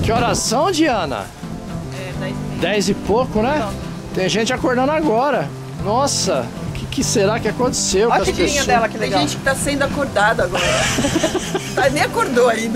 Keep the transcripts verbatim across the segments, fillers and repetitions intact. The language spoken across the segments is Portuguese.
Que horas são, Diana? É, dez e meia. Dez e pouco, né? Não. Tem gente acordando agora. Nossa, o que, que será que aconteceu Olha com a as filhinha pessoas? dela, que legal. Tem gente que tá sendo acordada agora. Tá, nem acordou ainda.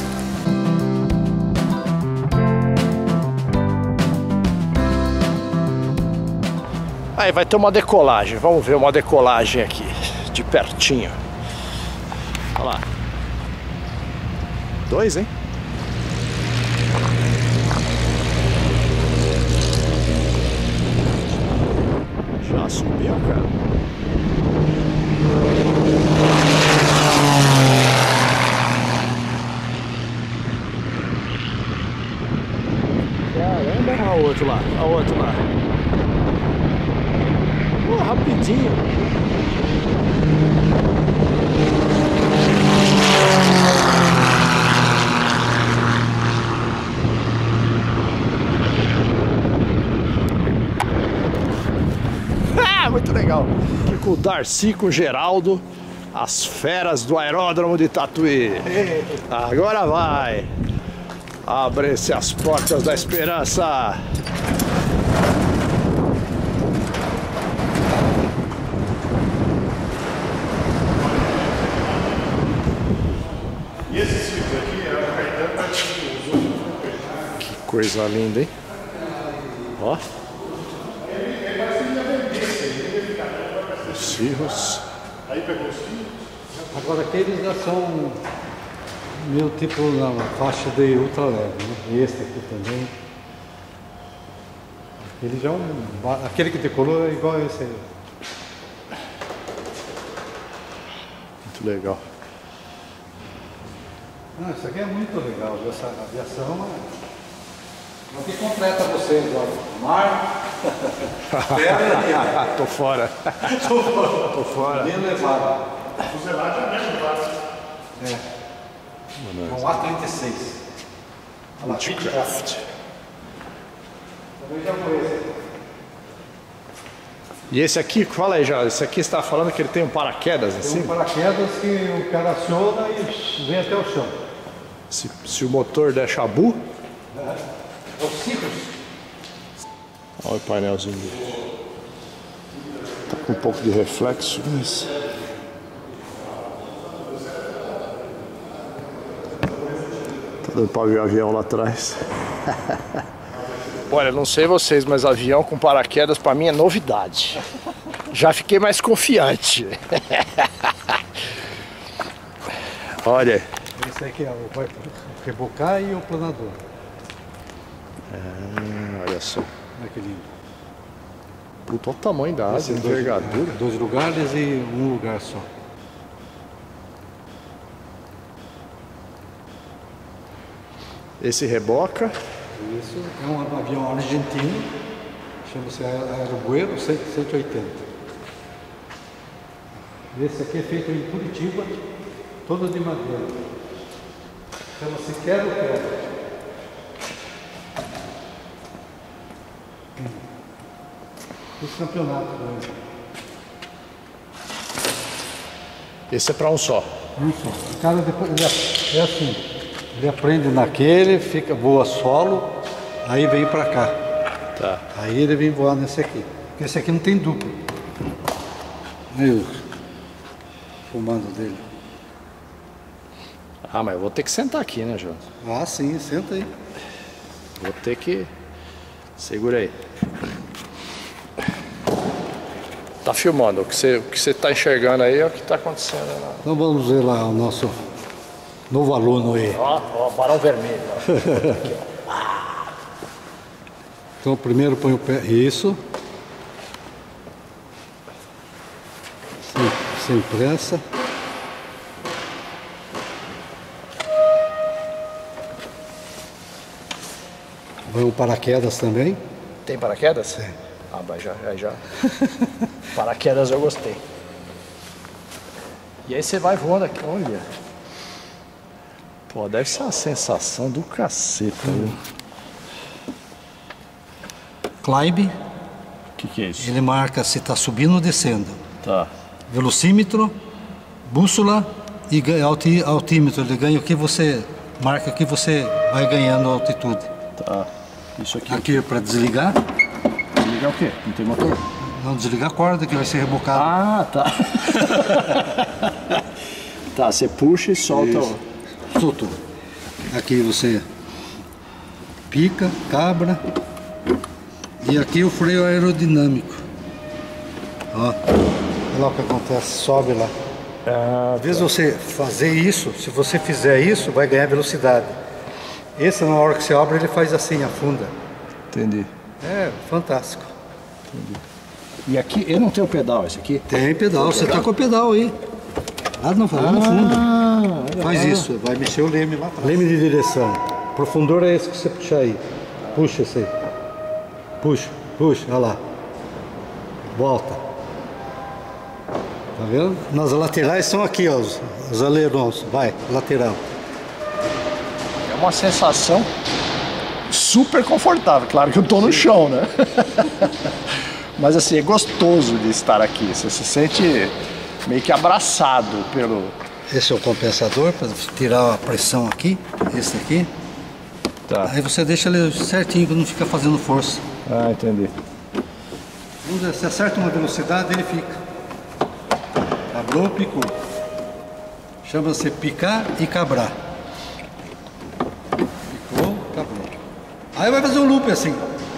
Aí vai ter uma decolagem. Vamos ver uma decolagem aqui, de pertinho. Olha lá. Dois, hein? Já subiu, cara? Caramba, olha o outro lá, olha o outro lá. Oh, rapidinho. Ah, muito legal. Aqui com o Darcy, com o Geraldo, as feras do aeródromo de Tatuí. Agora vai. Abre-se as portas da esperança. E esses filhos aqui é o Caetano para os outros. Que coisa linda, hein? Ó. Os cirros. Aí pegou os filhos. Agora aqueles já são meu tipo na faixa de ultra leve, né? Esse aqui também. Ele já é um. Aquele que decolou é igual a esse aí. Muito legal. Não, isso aqui é muito legal, essa aviação é o que completa vocês, ó. Mar, terra Tô fora. Tô fora. Tô fora. Bem levado. A fuselagem é a mesma classe. É. Com A trinta e seis. Multicraft. Também já conheço. E esse aqui, fala aí já, esse aqui você tá falando que ele tem um paraquedas Tem assim? um paraquedas que o cara aciona e vem até o chão. Se, se o motor der chabu, É os ciclos. olha o painelzinho dele. Tá com um pouco de reflexo, mas... Tá dando pra ver o avião lá atrás. Olha, não sei vocês, mas avião com paraquedas pra mim é novidade. Já fiquei mais confiante. Olha. Esse aqui é o vai rebocar e o planador. Ah, olha só. Olha que lindo. Puta, olha o tamanho da asa, Esse é dois- envergadura. Dois lugares e um lugar só. Esse reboca. Isso é um avião argentino, chama-se Aerobuero cento e oitenta. Esse aqui é feito em Curitiba, todo de madeira. Chama-se Quero Quero. Esse campeonato também. Esse é pra um só. Isso. O cara depois ele é é assim, ele aprende naquele, fica voa solo, aí vem pra cá. Tá. Aí ele vem voar nesse aqui. Porque esse aqui não tem duplo. Aí o comando dele. Ah, mas eu vou ter que sentar aqui, né, João? Ah, sim, senta aí. Vou ter que... Segura aí. Tá filmando. O que você, o que você tá enxergando aí é o que tá acontecendo lá. Então vamos ver lá o nosso novo aluno aí. Ó, ó, barão vermelho. Ó. Aqui, ó. Então primeiro põe o pé. Isso. Sem, sem pressa. Vai um paraquedas também. Tem paraquedas? Tem. Ah, mas já, já, já. Paraquedas eu gostei. E aí você vai voando aqui, olha. Pô, deve ser uma sensação do caceta, viu? Climb, O que que é isso? ele marca se está subindo ou descendo. Tá. Velocímetro, bússola e ganha alti, altímetro. Ele ganha o que você marca que você vai ganhando altitude. Tá. Isso aqui. Aqui é para desligar. Desligar o quê? Não tem motor? Não, desligar a corda que vai ser rebocado. Ah, tá. Tá, você puxa e solta Isso. o... Soltou. Aqui você pica, cabra. E aqui o freio aerodinâmico. Ó. Olha lá o que acontece, sobe lá. Ah, Às vezes você fazer isso, se você fizer isso, vai ganhar velocidade. Esse na hora que você abre, ele faz assim, afunda. entendi. É fantástico. E aqui, ele não tem o pedal, esse aqui? Tem pedal, você tá com o pedal aí. Lá não faz, lá no fundo. Faz isso, vai mexer o leme lá atrás. Leme de direção. Profundor é esse que você puxar aí. Puxa esse aí. Puxa, puxa, olha lá. Volta. Tá vendo? Nas laterais são aqui, ó, os, os alerões. Vai, lateral. É uma sensação super confortável. Claro que eu tô no chão, né? Mas assim, é gostoso de estar aqui. Você se sente meio que abraçado pelo... Esse é o compensador para tirar a pressão aqui. Esse aqui. Tá. Aí você deixa ele certinho para não ficar fazendo força. Ah, entendi. Vamos dizer, se acerta uma velocidade, ele fica. Cabrou, picou. Chama-se picar e cabrar. Picou, cabrou. Aí vai fazer um loop assim.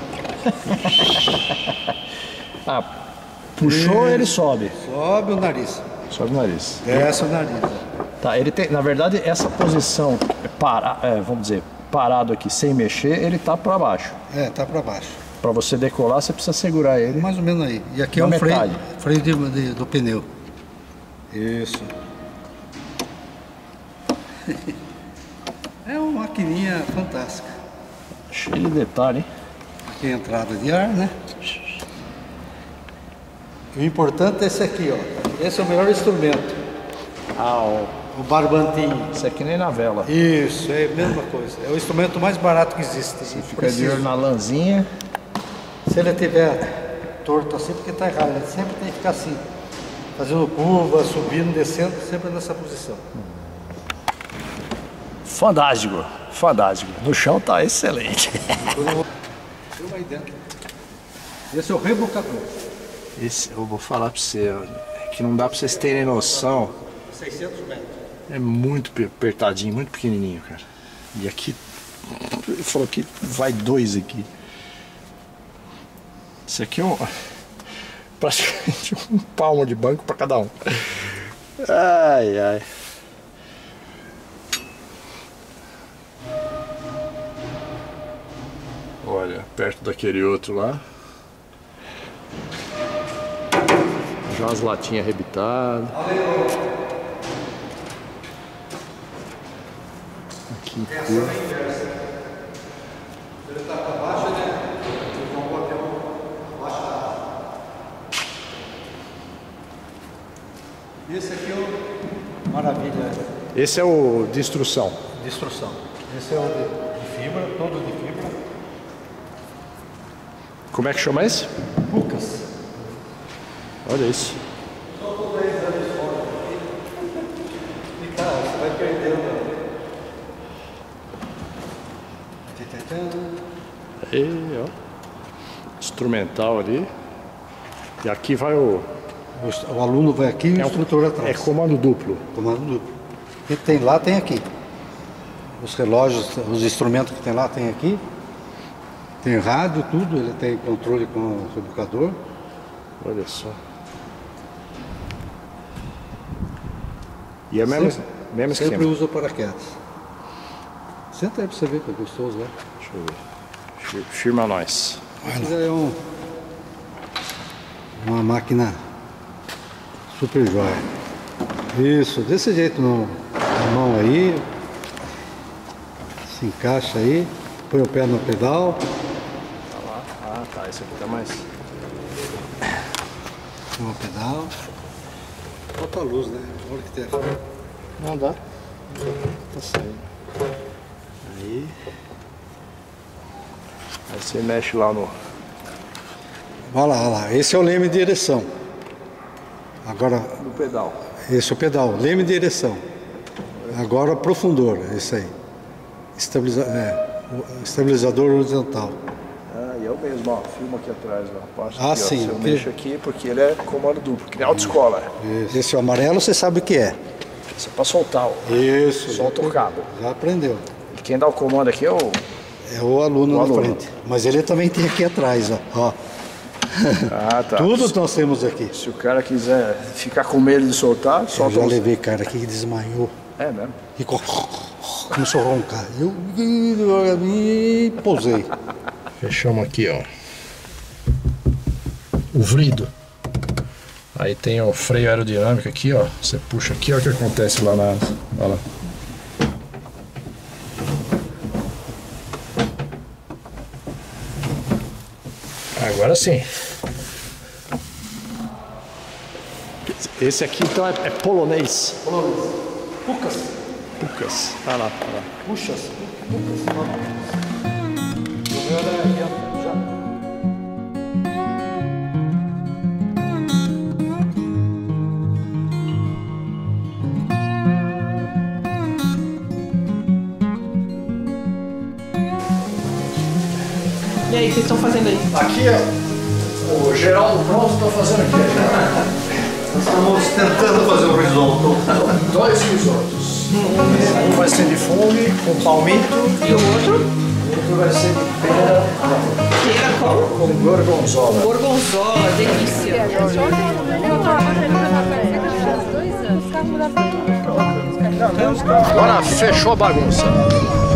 Ah, puxou, Isso. ele sobe. Sobe o nariz. Sobe o nariz. Desce o nariz. Tá, ele tem, na verdade, essa posição, para, é, vamos dizer, parado aqui sem mexer, ele tá para baixo. É, tá para baixo. Para você decolar, você precisa segurar ele. Mais ou menos aí. E aqui Na é o freio, metade. freio de, de- do pneu. Isso. É uma maquininha fantástica. Cheio de detalhe, hein? Aqui é a entrada de ar, né? O importante é esse aqui, ó. Esse é o melhor instrumento. Ah, ó, O barbantinho. isso aqui nem na vela. Isso, é a mesma coisa. É o instrumento mais barato que existe. Você Fica de olho na lãzinha. Se ele tiver torto assim, porque está errado. Ele sempre tem que ficar assim. Fazendo curva, subindo, descendo, sempre nessa posição. Fantástico, fantástico. No chão tá excelente. Filma aí dentro. Esse é o rebocador. Esse, eu vou falar pra você, ó, que não dá pra vocês terem noção. seiscentos metros. É muito pe- apertadinho, muito pequenininho, cara. E aqui, ele falou que vai dois aqui. Isso aqui é um, praticamente um palmo de banco pra cada um. Ai, ai. Olha, perto daquele outro lá. Já as latinhas arrebitadas. Aqui. Esse aqui é o maravilha Esse é o de instrução. de instrução. Esse é o de, de fibra, todo de fibra. Como é que chama esse? Lucas. Olha isso. E cara, você vai perdendo. Aí, ó. Instrumental ali. E aqui vai o. O, o aluno vai aqui e o É um- instrutor É atrás. comando duplo. Comando duplo. O que tem lá, tem aqui. Os relógios, os instrumentos que tem lá, tem aqui. Tem rádio, tudo. Ele tem controle com o rebocador. Olha só. E é mesmo, Sempre- mesmo Sempre esquema. usa o paraquedas. Senta aí pra você ver que é gostoso, né? Deixa eu ver. Fir- Firma nós. Esse é um, uma máquina super jóia. Isso, desse jeito no, na mão aí. Se encaixa aí. Põe o pé no pedal. Tá lá. Ah, tá. Esse aqui tá mais. Põe o pedal. Falta a luz, né? Olha que tem. Não dá. Tá saindo. Aí. Aí você mexe lá no. Olha lá, olha lá. Esse é o leme de direção. Agora, no pedal. esse é o pedal. Leme de direção. Agora o profundor, esse aí. Estabiliza é, o estabilizador horizontal. Ah, e eu mesmo, ó, filma aqui atrás, ó. Parte Ah, aqui, sim. Ó. Eu Que... mexo aqui porque ele é comando duplo, que nem autoescola. Isso. Esse amarelo você sabe o que é. Isso é pra soltar, ó. Isso. Solta o cabo. Já aprendeu. E quem dá o comando aqui é o... É o aluno o na aluno. frente. Mas ele também tem aqui atrás, ó. ó. Ah, tá. Tudo nós temos aqui. Se o cara quiser ficar com medo de soltar, Eu solta já o... levei cara aqui que desmaiou. É mesmo? E co- começou a roncar. Eu e pousei. Fechamos aqui, ó. O vrido. Aí tem o freio aerodinâmico aqui, ó. Você puxa aqui, ó, o que acontece lá na... Olha lá. Agora sim. Esse aqui então é, é polonês. Polonês. Pucas. Pucas. Olha lá, olha lá. Puxas. Pucas. O meu era aqui, ó. Já. E aí, o que vocês estão fazendo aí? Aqui, ó. O Geraldo pronto, estou fazendo aqui. Nós estamos tentando fazer o horizontal. Dois risotos. Um vai ser de fungo com palmito. E o outro? O outro vai ser de pera Pera com com gorgonzola. gorgonzola, delícia. Agora fechou a bagunça.